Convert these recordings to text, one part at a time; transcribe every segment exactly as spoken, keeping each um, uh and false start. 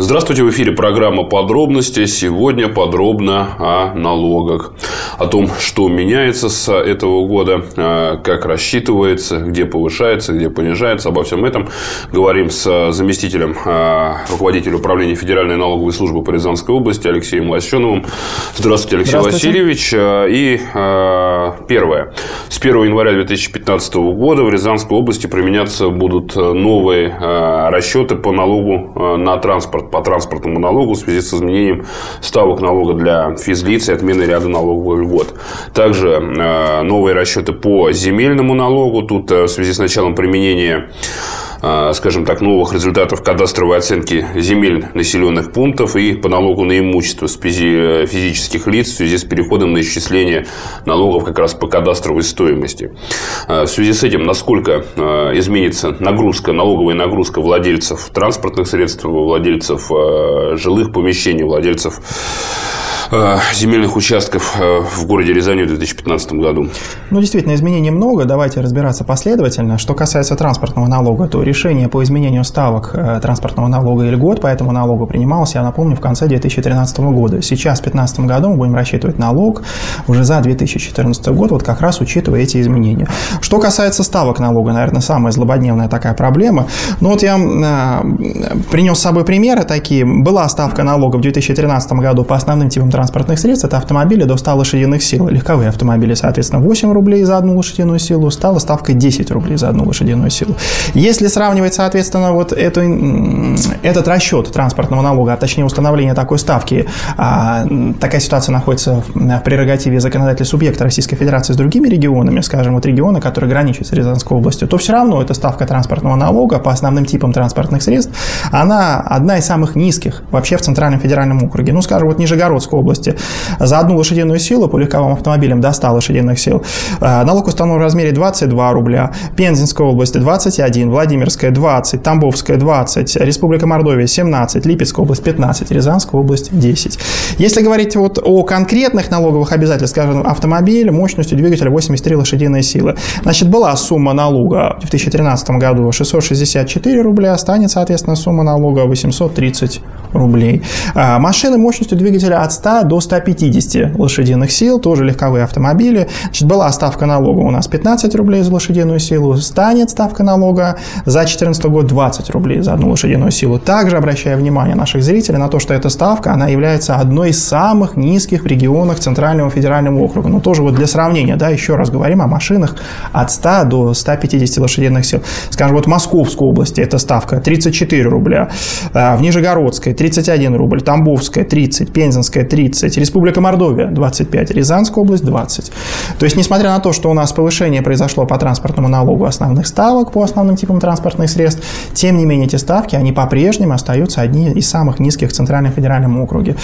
Здравствуйте, в эфире программа «Подробности». Сегодня подробно о налогах. О том, что меняется с этого года, как рассчитывается, где повышается, где понижается. Обо всем этом говорим с заместителем руководителя управления Федеральной налоговой службы по Рязанской области Алексеем Лощеновым. Здравствуйте, Алексей Здравствуйте. Васильевич. И первое. С первого января две тысячи пятнадцатого года в Рязанской области применяться будут новые расчеты по налогу на транспорт, по транспортному налогу в связи с изменением ставок налога для физлиц и отменой ряда налоговых льгот. Также э, новые расчеты по земельному налогу. Тут э, в связи с началом применения, э, скажем так, новых результатов кадастровой оценки земель населенных пунктов и по налогу на имущество с физи- физических лиц в связи с переходом на исчисление налогов как раз по кадастровой стоимости. Э, в связи с этим, насколько э, изменится нагрузка, налоговая нагрузка владельцев транспортных средств, владельцев жилых помещений, владельцев земельных участков в городе Рязани в две тысячи пятнадцатом году. Ну, действительно, изменений много. Давайте разбираться последовательно. Что касается транспортного налога, то решение по изменению ставок транспортного налога и льгот по этому налогу принималось, я напомню, в конце две тысячи тринадцатого года. Сейчас, в две тысячи пятнадцатом году, мы будем рассчитывать налог уже за две тысячи четырнадцатый год, вот как раз учитывая эти изменения. Что касается ставок налога, наверное, самая злободневная такая проблема. Ну, вот я э, принес с собой примеры такие. Была ставка налога в две тысячи тринадцатом году по основным типам транспортных средств, это автомобили до ста лошадиных сил. Легковые автомобили, соответственно, восемь рублей за одну лошадиную силу, стала ставкой десять рублей за одну лошадиную силу. Если сравнивать, соответственно, вот эту, этот расчет транспортного налога, а точнее установление такой ставки, а, такая ситуация находится в, в прерогативе законодателя субъекта Российской Федерации с другими регионами, скажем, вот регионы, которые граничат с Рязанской областью, то все равно эта ставка транспортного налога по основным типам транспортных средств, она одна из самых низких вообще в Центральном федеральном округе. Ну, скажем, вот Нижегородской области за одну лошадиную силу по легковым автомобилям до ста лошадиных сил налог установлен в размере двадцать два рубля, Пензенская область двадцать один, Владимирская двадцать, Тамбовская двадцать, Республика Мордовия семнадцать, Липецкая область пятнадцать, Рязанская область десять. Если говорить вот о конкретных налоговых обязательствах, скажем, автомобиль мощностью двигателя восемьдесят три лошадиные силы, значит, была сумма налога в две тысячи тринадцатом году шестьсот шестьдесят четыре рубля, станет, соответственно, сумма налога восемьсот тридцать рублей. Машины мощностью двигателя от ста до ста пятидесяти лошадиных сил, тоже легковые автомобили. Значит, была ставка налога у нас пятнадцать рублей за лошадиную силу, станет ставка налога за две тысячи четырнадцатый год двадцать рублей за одну лошадиную силу. Также обращаю внимание наших зрителей на то, что эта ставка, она является одной из самых низких в регионах Центрального федерального округа. Но тоже вот для сравнения, да, еще раз говорим о машинах от ста до ста пятидесяти лошадиных сил. Скажем, вот в Московской области эта ставка тридцать четыре рубля, в Нижегородской тридцать один рубль, Тамбовская тридцать, Пензенская тридцать, Республика Мордовия двадцать пять, Рязанская область двадцать. То есть, несмотря на то, что у нас повышение произошло по транспортному налогу основных ставок по основным типам транспортных средств, тем не менее эти ставки, они по-прежнему остаются одни из самых низких в Центральном федеральном округе.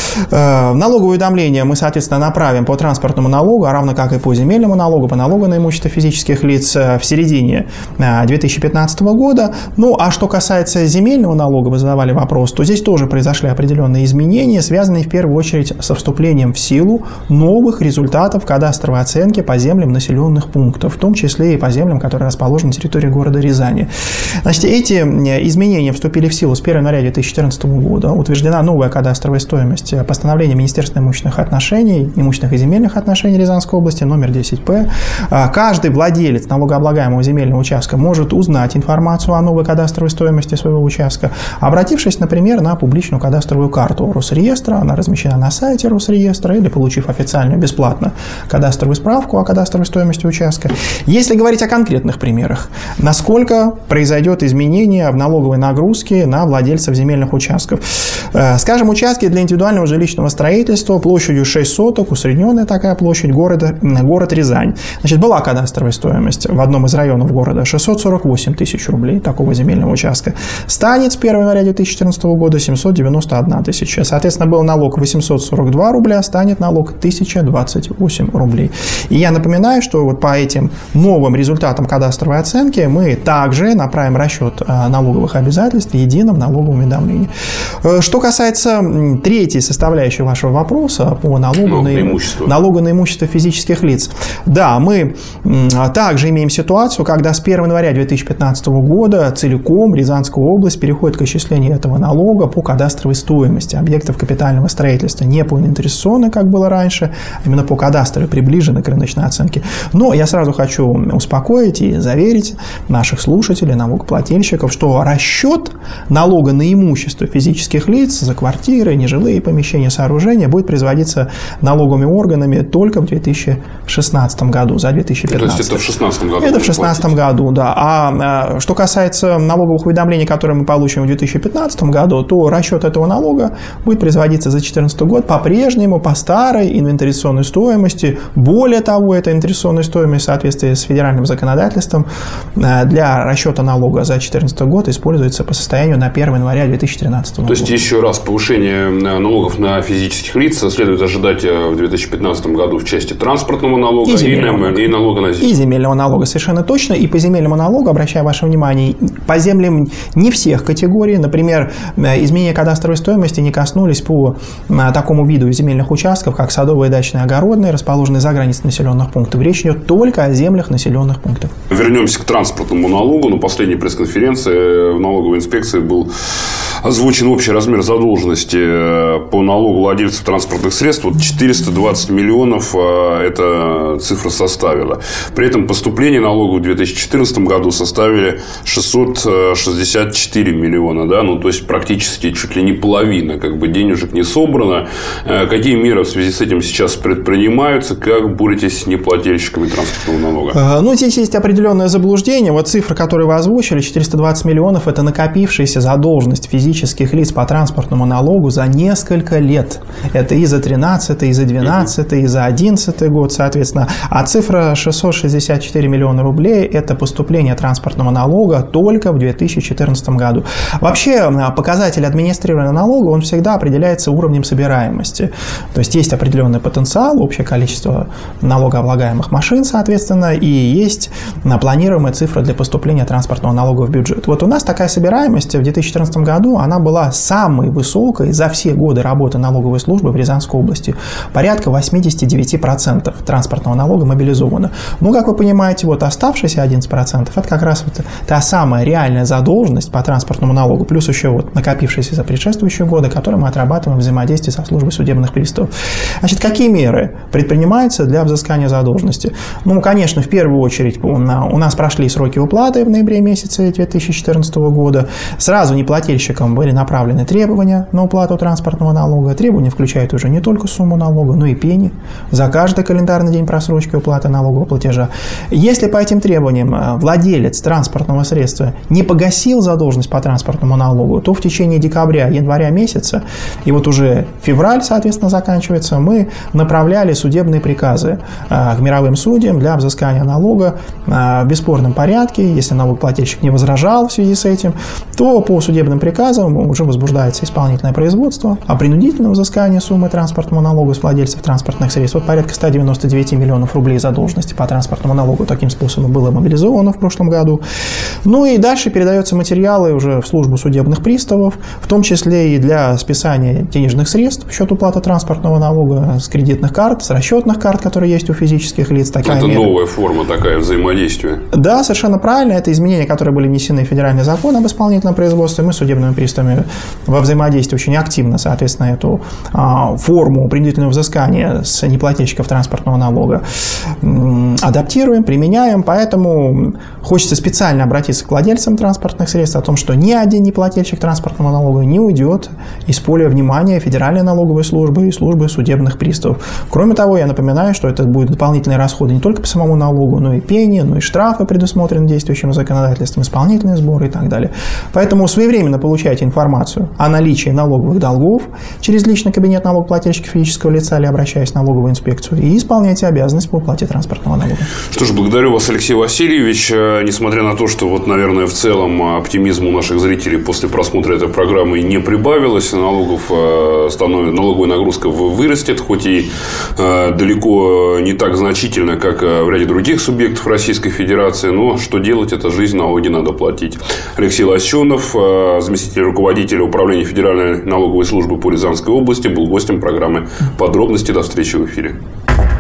В налоговое уведомление мы, соответственно, направим по транспортному налогу, а равно как и по земельному налогу, по налогу на имущество физических лиц в середине две тысячи пятнадцатого года. Ну, а что касается земельного налога, вы задавали вопрос, то здесь тоже произошли определенные изменения, связанные в первую очередь со вступлением в силу новых результатов кадастровой оценки по землям населенных пунктов, в том числе и по землям, которые расположены на территории города Рязани. Значит, эти изменения вступили в силу с первого января две тысячи четырнадцатого года. Утверждена новая кадастровая стоимость постановления Министерства имущественных отношений, имущественных и земельных отношений Рязанской области номер десять П. Каждый владелец налогооблагаемого земельного участка может узнать информацию о новой кадастровой стоимости своего участка, обратившись, например, на публичную кадастровую карту Росреестра. Она размещена на сайте Росреестра, или получив официальную бесплатно кадастровую справку о кадастровой стоимости участка. Если говорить о конкретных примерах, насколько произойдет изменение в налоговой нагрузке на владельцев земельных участков. Скажем, участки для индивидуального жилищного строительства площадью шесть соток, усредненная такая площадь, города, город Рязань. Значит, была кадастровая стоимость в одном из районов города шестьсот сорок восемь тысяч рублей такого земельного участка. Станет с первого января две тысячи четырнадцатого года семьсот девяносто одна тысяча. Соответственно, был налог восемьсот сорок два рубля, станет налог тысяча двадцать восемь рублей. И я напоминаю, что вот по этим новым результатам кадастровой оценки мы также направим расчет налоговых обязательств в едином налоговом уведомлении. Что касается третьей составляющей вашего вопроса по налогу, на, имущество. налогу на имущество физических лиц. Да, мы также имеем ситуацию, когда с первого января две тысячи пятнадцатого года целиком Рязанская область переходит к исчислению этого налога по кадастровой стоимости объектов капитального строительства, не по инвентаризационной, как было раньше, а именно по кадастровой, приближенной к рыночной оценке. Но я сразу хочу успокоить и заверить наших слушателей, налогоплательщиков, что расчет налога на имущество физических лиц за квартиры, нежилые помещения, сооружения будет производиться налоговыми органами только в две тысячи шестнадцатом году, за две тысячи пятнадцатый. То есть это в шестнадцатом году? Это в две тысячи шестнадцатом году, да. А что касается налоговых уведомлений, которые мы получим в две тысячи пятнадцатом году, то расчет этого налога будет производиться за две тысячи четырнадцатый год по-прежнему по старой инвентаризационной стоимости. Более того, эта инвентаризационная стоимость в соответствии с федеральным законодательством для расчета налога за две тысячи четырнадцатый год используется по состоянию на первое января две тысячи тринадцатого года. То есть, еще раз, повышение налогов на физических лиц следует ожидать в две тысячи пятнадцатом году в части транспортного налога и, и, налога. и налога на землю. И земельного налога, совершенно точно. И по земельному налогу, обращаю ваше внимание, по землям не всех категорий. Например, изменения кадастровой стоимости не коснулись по такому виду земельных участков, как садовые, дачные, огородные, расположенные за границей населенных пунктов. Речь идет только о землях населенных пунктов. Вернемся к транспортному налогу. На последней пресс-конференции в налоговой инспекции был озвучен общий размер задолженности по налогу владельцев транспортных средств. Вот четыреста двадцать миллионов эта цифра составила. При этом поступления налога в две тысячи четырнадцатом году составили шестьсот шестьдесят четыре миллиона. Да? Ну, то есть, практически чуть ли не половина. Как бы денежек не собрано. Какие меры в связи с этим сейчас предпринимаются? Как боретесь с неплательщиками транспортного налога? Ну, здесь есть определенное заблуждение. Вот цифра, которую вы озвучили, четыреста двадцать миллионов, это накопившаяся задолженность физических лиц по транспортному налогу за несколько лет. Это и за тринадцатый, и за двенадцатый, и за одиннадцатый год, соответственно. А цифра шестьсот шестьдесят четыре миллиона рублей – это поступление транспортного налога только в две тысячи четырнадцатом году. Вообще, показатель администрирования налога, он всегда определяется уровнем собираемости. То есть, есть определенный потенциал, общее количество налогооблагаемых машин, соответственно, и есть планируемая цифра для поступления транспортного налога в бюджет. Вот у нас такая собираемость в две тысячи четырнадцатом году, она была самой высокой за все годы работы налоговой службы в Рязанской области. Порядка восемьдесят девять процентов транспортного налога мобилизовано. Ну, как вы понимаете, вот оставшиеся одиннадцать процентов это как раз вот та самая реальная задолженность по транспортному налогу, плюс еще вот накопившиеся за предшествующие годы, которые мы отрабатываем в взаимодействии со службой судебных приставов. Значит, какие меры предпринимаются для взыскания задолженности? Ну, конечно, в первую очередь у нас прошли сроки уплаты в ноябре месяце две тысячи четырнадцатого года. Сразу неплательщикам были направлены требования на уплату транспортного налога. Требования включают уже не только сумму налога, но и пени за каждый календарный день просрочки уплаты налогового платежа. Если по этим требованиям владелец транспортного средства не погасил задолженность по транспортному налогу, то в течение декабря, января месяца, и вот уже февраль, соответственно, заканчивается, мы направляли судебные приказы к мировым судьям для взыскания налога в бесспорном порядке. Если налогоплательщик не возражал в связи с этим, то по судебным приказам уже возбуждается исполнительное производство о принудительном взыскании суммы транспортного налога с владельцев транспортных средств. Вот порядка ста девяноста девяти миллионов рублей задолженности по транспортному налогу таким способом было мобилизовано в прошлом году. Ну и дальше передаются материалы уже в службу судебных приставов, в том числе и для списания денежных средств в счет уплаты транспортного налога с кредитных карт, с расчетных карт, которые есть у физических лиц. Такая это мера. Новая форма такая взаимодействия. Да, совершенно правильно. Это изменения, которые были внесены в федеральный закон об исполнительном производстве. Мы судебными приставами во взаимодействии очень активно, соответственно, эту а, форму принудительного взыскания с неплательщиков транспортного налога м, адаптируем, применяем. Поэтому хочется специально обратиться к владельцам транспортных средств о том, что ни один неплательщик транспортного налога не уйдет из поля внимания Федеральной налоговой службы и службы судебных приставов. Кроме того, я напоминаю, что это будут дополнительные расходы не только по самому налогу, но и пени, но и штрафы предусмотрены действующим законодательством, исполнительные сборы и так далее. Поэтому своевременно получайте информацию о наличии налоговых долгов через личный кабинет налогоплательщика физического лица или обращаясь в налоговую инспекцию и исполняйте обязанность по уплате транспортного налога. Что ж, благодарю вас, Алексей Васильевич. Несмотря на то, что вот, наверное, в целом оптимизм у наших зрителей после просмотра этой программы не прибавилось, налогов становится, налоговая нагрузка вырастет, хоть и далеко не так значительно, как в ряде других субъектов Российской Федерации, но что делать, это жизнь, налоги надо платить. Алексей Лосенов, заместитель руководителя управления Федеральной налоговой службы по Рязанской области, был гостем программы «Подробности». До встречи в эфире.